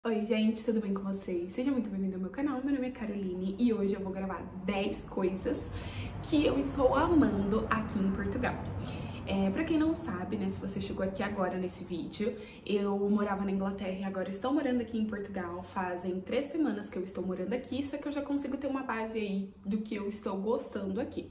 Oi gente, tudo bem com vocês? Seja muito bem-vindo ao meu canal, meu nome é Caroline e hoje eu vou gravar 10 coisas que eu estou amando aqui em Portugal. Pra quem não sabe, né, se você chegou aqui agora nesse vídeo, eu morava na Inglaterra e agora estou morando aqui em Portugal. Fazem 3 semanas que eu estou morando aqui, só que eu já consigo ter uma base aí do que eu estou gostando aqui.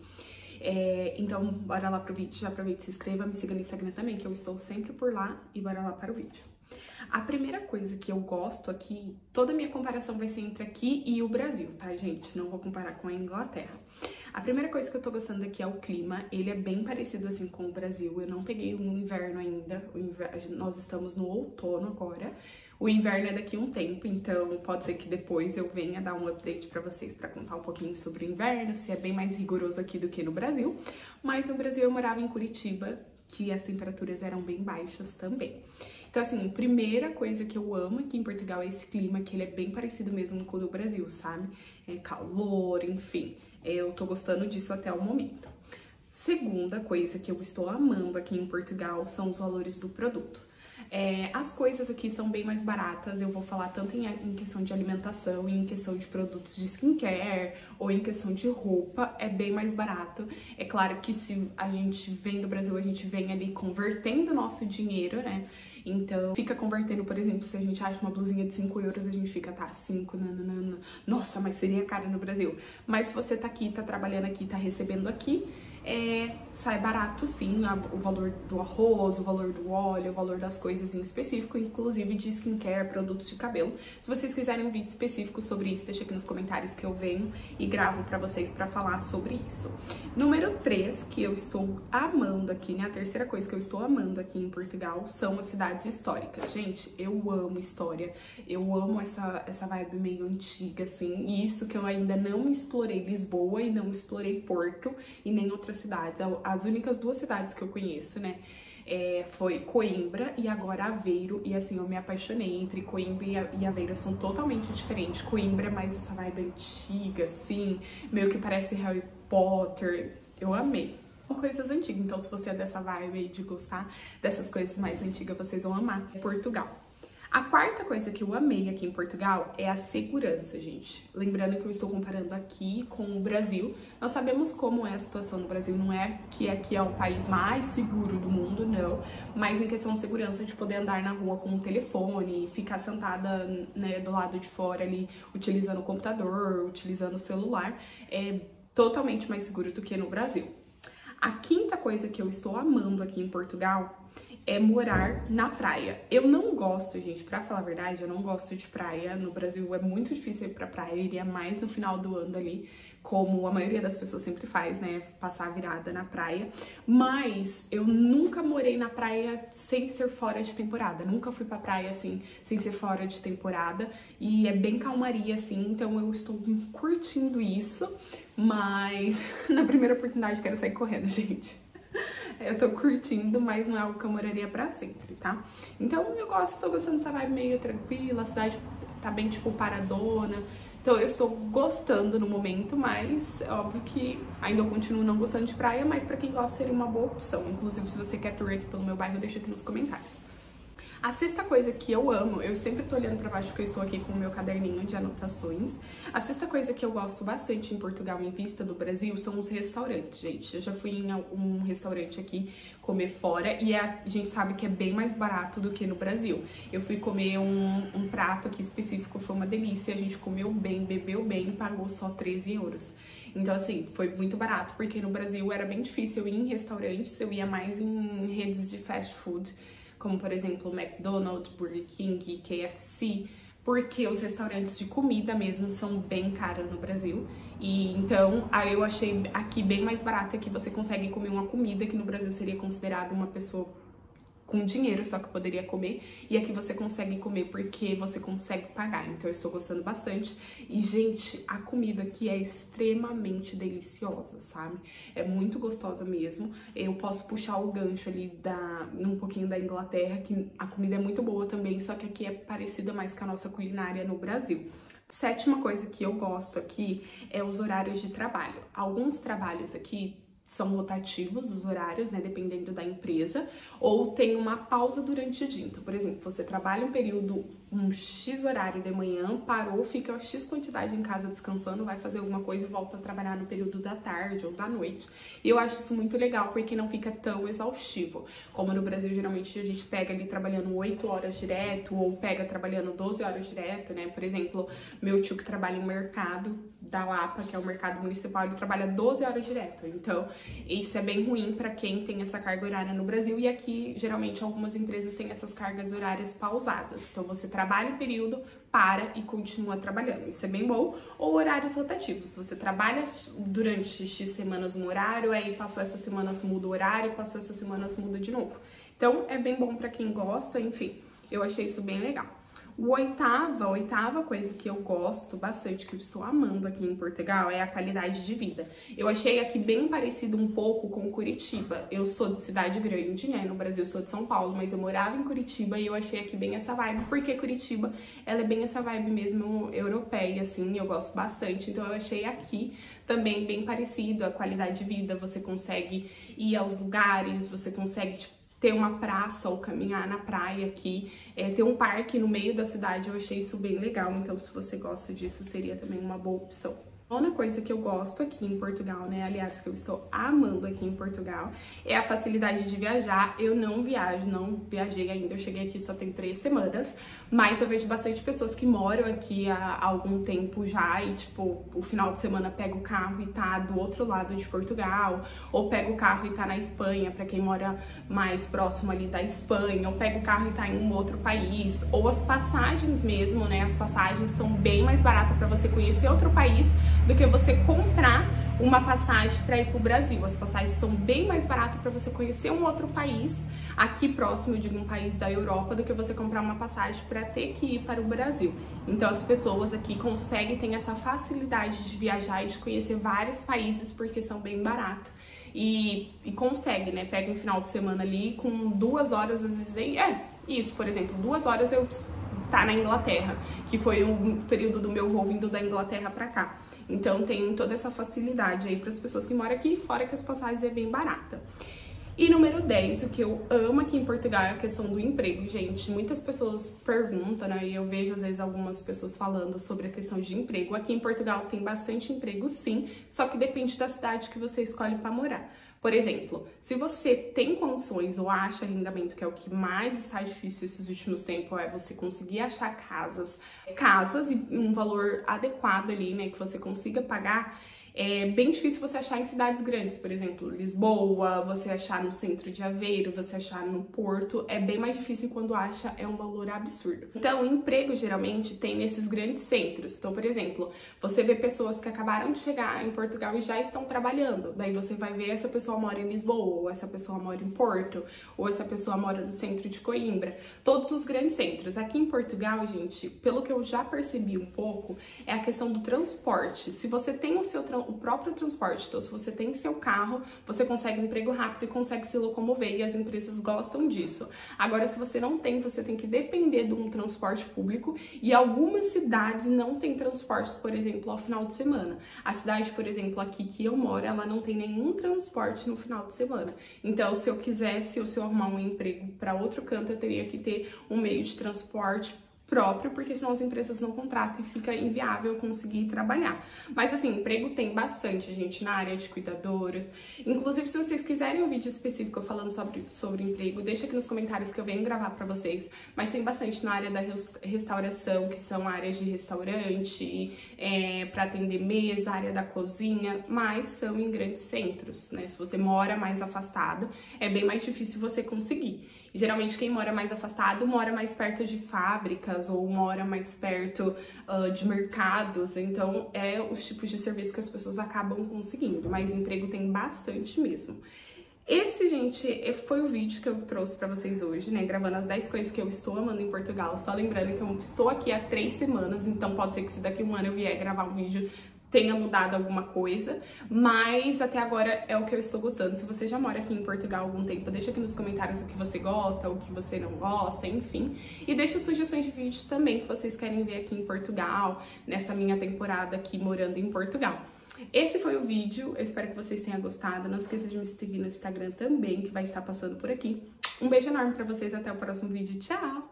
Então bora lá pro vídeo, já aproveita e se inscreva, me siga no Instagram também, que eu estou sempre por lá, e bora lá para o vídeo. A primeira coisa que eu gosto aqui, toda a minha comparação vai ser entre aqui e o Brasil, tá, gente? Não vou comparar com a Inglaterra. A primeira coisa que eu tô gostando aqui é o clima, ele é bem parecido assim com o Brasil. Eu não peguei um inverno ainda, nós estamos no outono agora. O inverno é daqui a um tempo, então pode ser que depois eu venha dar um update pra vocês pra contar um pouquinho sobre o inverno, se é bem mais rigoroso aqui do que no Brasil. Mas no Brasil eu morava em Curitiba, que as temperaturas eram bem baixas também. Então, assim, a primeira coisa que eu amo aqui em Portugal é esse clima, que ele é bem parecido mesmo com o do Brasil, sabe? É calor, enfim. Eu tô gostando disso até o momento. Segunda coisa que eu estou amando aqui em Portugal são os valores do produto. As coisas aqui são bem mais baratas, eu vou falar tanto em questão de alimentação, em questão de produtos de skincare, ou em questão de roupa, é bem mais barato. É claro que se a gente vem do Brasil, a gente vem ali convertendo o nosso dinheiro, né? Então, fica convertendo, por exemplo, se a gente acha uma blusinha de 5 euros, a gente fica, tá, 5, nananana. Nossa, mas seria caro no Brasil. Mas se você tá aqui, tá trabalhando aqui, tá recebendo aqui, sai barato sim, o valor do arroz, o valor do óleo, o valor das coisas em específico, inclusive de skincare, produtos de cabelo. Se vocês quiserem um vídeo específico sobre isso, deixa aqui nos comentários que eu venho e gravo pra vocês pra falar sobre isso. Número 3, que eu estou amando aqui, né, a terceira coisa que eu estou amando aqui em Portugal são as cidades históricas. Gente, eu amo história, eu amo essa vibe meio antiga, assim, e isso que eu ainda não explorei Lisboa e não explorei Porto e nem outras cidades. As únicas 2 cidades que eu conheço, né, foi Coimbra e agora Aveiro, e assim, eu me apaixonei. Entre Coimbra e Aveiro são totalmente diferentes. Coimbra é mais essa vibe antiga, assim, meio que parece Harry Potter. Eu amei. São coisas antigas, então se você é dessa vibe aí de gostar dessas coisas mais antigas, vocês vão amar Portugal. A quarta coisa que eu amei aqui em Portugal é a segurança, gente. Lembrando que eu estou comparando aqui com o Brasil. Nós sabemos como é a situação no Brasil, não é que aqui é o país mais seguro do mundo, não. Mas em questão de segurança, de poder andar na rua com o telefone, ficar sentada, né, do lado de fora ali, utilizando o computador, utilizando o celular, é totalmente mais seguro do que no Brasil. A quinta coisa que eu estou amando aqui em Portugal é morar na praia. Eu não gosto, gente, pra falar a verdade, eu não gosto de praia. No Brasil é muito difícil ir pra praia, eu iria mais no final do ano ali, como a maioria das pessoas sempre faz, né, passar a virada na praia. Mas eu nunca morei na praia sem ser fora de temporada, nunca fui pra praia, assim, sem ser fora de temporada. E é bem calmaria, assim, então eu estou curtindo isso, mas na primeira oportunidade eu quero sair correndo, gente. Eu tô curtindo, mas não é algo que eu moraria pra sempre, tá? Então eu tô gostando dessa vibe meio tranquila, a cidade tá bem, tipo, paradona. Então eu estou gostando no momento, mas é óbvio que ainda eu continuo não gostando de praia, mas pra quem gosta seria uma boa opção. Inclusive, se você quer tour aqui pelo meu bairro, deixa aqui nos comentários. A sexta coisa que eu amo, eu sempre tô olhando pra baixo porque eu estou aqui com o meu caderninho de anotações. A sexta coisa que eu gosto bastante em Portugal, em vista do Brasil, são os restaurantes, gente. Eu já fui em um restaurante aqui comer fora e a gente sabe que é bem mais barato do que no Brasil. Eu fui comer um prato aqui específico, foi uma delícia, a gente comeu bem, bebeu bem e pagou só 13 euros. Então, assim, foi muito barato, porque no Brasil era bem difícil eu ir em restaurantes, eu ia mais em redes de fast food, como por exemplo McDonald's, Burger King, KFC, porque os restaurantes de comida mesmo são bem caros no Brasil. E então aí eu achei aqui bem mais barato, que você consegue comer uma comida que no Brasil seria considerada uma pessoa com dinheiro só que poderia comer, e aqui você consegue comer porque você consegue pagar. Então eu estou gostando bastante. E, gente, a comida aqui é extremamente deliciosa, sabe? É muito gostosa mesmo. Eu posso puxar o gancho ali um pouquinho da Inglaterra, que a comida é muito boa também, só que aqui é parecida mais com a nossa culinária no Brasil. Sétima coisa que eu gosto aqui é os horários de trabalho. Alguns trabalhos aqui são rotativos os horários, né, dependendo da empresa, ou tem uma pausa durante o dia. Então, por exemplo, você trabalha um período um X horário de manhã, parou, fica X quantidade em casa descansando, vai fazer alguma coisa e volta a trabalhar no período da tarde ou da noite. E eu acho isso muito legal, porque não fica tão exaustivo. Como no Brasil, geralmente a gente pega ali trabalhando 8 horas direto, ou pega trabalhando 12 horas direto, né? Por exemplo, meu tio que trabalha em mercado da Lapa, que é o mercado municipal, ele trabalha 12 horas direto. Então, isso é bem ruim para quem tem essa carga horária no Brasil. E aqui, geralmente, algumas empresas têm essas cargas horárias pausadas. Então, você trabalha um período, para e continua trabalhando. Isso é bem bom. Ou horários rotativos. Você trabalha durante X semanas um horário, aí passou essas semanas muda o horário, passou essas semanas muda de novo. Então, é bem bom para quem gosta, enfim. Eu achei isso bem legal. A oitava coisa que eu gosto bastante, que eu estou amando aqui em Portugal, é a qualidade de vida. Eu achei aqui bem parecido um pouco com Curitiba. Eu sou de cidade grande, né? No Brasil eu sou de São Paulo, mas eu morava em Curitiba e eu achei aqui bem essa vibe, porque Curitiba, ela é bem essa vibe mesmo europeia, assim, eu gosto bastante. Então eu achei aqui também bem parecido a qualidade de vida. Você consegue ir aos lugares, você consegue, tipo, ter uma praça ou caminhar na praia aqui, ter um parque no meio da cidade, eu achei isso bem legal. Então, se você gosta disso, seria também uma boa opção. Outra coisa que eu gosto aqui em Portugal, né, aliás, que eu estou amando aqui em Portugal, é a facilidade de viajar. Eu não viajei ainda, eu cheguei aqui só tem 3 semanas, mas eu vejo bastante pessoas que moram aqui há algum tempo já e, tipo, o final de semana pega o carro e tá do outro lado de Portugal, ou pega o carro e tá na Espanha, pra quem mora mais próximo ali da Espanha, ou pega o carro e tá em um outro país, ou as passagens mesmo, né, as passagens são bem mais baratas pra você conhecer outro país do que você comprar uma passagem para ir para o Brasil. As passagens são bem mais baratas para você conhecer um outro país, aqui próximo de um país da Europa, do que você comprar uma passagem para ter que ir para o Brasil. Então as pessoas aqui conseguem ter essa facilidade de viajar e de conhecer vários países porque são bem baratos. E consegue, né? Pega um final de semana ali com 2 horas, às vezes, isso, por exemplo, 2 horas eu tá na Inglaterra, que foi um período do meu voo vindo da Inglaterra para cá. Então tem toda essa facilidade aí para as pessoas que moram aqui, fora que as passagens é bem barata. E número 10, o que eu amo aqui em Portugal é a questão do emprego, gente. Muitas pessoas perguntam, né, e eu vejo às vezes algumas pessoas falando sobre a questão de emprego. Aqui em Portugal tem bastante emprego, sim, só que depende da cidade que você escolhe para morar. Por exemplo, se você tem condições ou acha arrendamento, que é o que mais está difícil esses últimos tempos, é você conseguir achar casas e um valor adequado ali, né, que você consiga pagar. É bem difícil você achar em cidades grandes, por exemplo, Lisboa, você achar no centro de Aveiro, você achar no Porto, é bem mais difícil e quando acha é um valor absurdo. Então, o emprego geralmente tem nesses grandes centros. Então, por exemplo, você vê pessoas que acabaram de chegar em Portugal e já estão trabalhando. Daí você vai ver essa pessoa mora em Lisboa, ou essa pessoa mora em Porto, ou essa pessoa mora no centro de Coimbra. Todos os grandes centros. Aqui em Portugal, gente, pelo que eu já percebi um pouco, é a questão do transporte. Se você tem o próprio transporte, então se você tem seu carro, você consegue um emprego rápido e consegue se locomover, e as empresas gostam disso. Agora, se você não tem, você tem que depender de um transporte público, e algumas cidades não têm transportes, por exemplo, ao final de semana. A cidade, por exemplo, aqui que eu moro, ela não tem nenhum transporte no final de semana. Então, se eu quisesse, ou se eu arrumar um emprego para outro canto, eu teria que ter um meio de transporte próprio, porque senão as empresas não contratam e fica inviável conseguir trabalhar. Mas assim, emprego tem bastante, gente, na área de cuidadoras. Inclusive, se vocês quiserem um vídeo específico falando sobre emprego, deixa aqui nos comentários que eu venho gravar pra vocês. Mas tem bastante na área da restauração, que são áreas de restaurante, pra atender mesa, área da cozinha, mas são em grandes centros, né? Se você mora mais afastado, é bem mais difícil você conseguir. Geralmente quem mora mais afastado mora mais perto de fábricas ou mora mais perto de mercados, então é os tipos de serviço que as pessoas acabam conseguindo, mas emprego tem bastante mesmo. Esse, gente, foi o vídeo que eu trouxe pra vocês hoje, né, gravando as 10 coisas que eu estou amando em Portugal. Só lembrando que eu estou aqui há 3 semanas, então pode ser que se daqui a um ano eu vier gravar um vídeo tenha mudado alguma coisa, mas até agora é o que eu estou gostando. Se você já mora aqui em Portugal há algum tempo, deixa aqui nos comentários o que você gosta, o que você não gosta, enfim. E deixa sugestões de vídeos também que vocês querem ver aqui em Portugal, nessa minha temporada aqui morando em Portugal. Esse foi o vídeo, eu espero que vocês tenham gostado. Não esqueça de me seguir no Instagram também, que vai estar passando por aqui. Um beijo enorme pra vocês, até o próximo vídeo, tchau!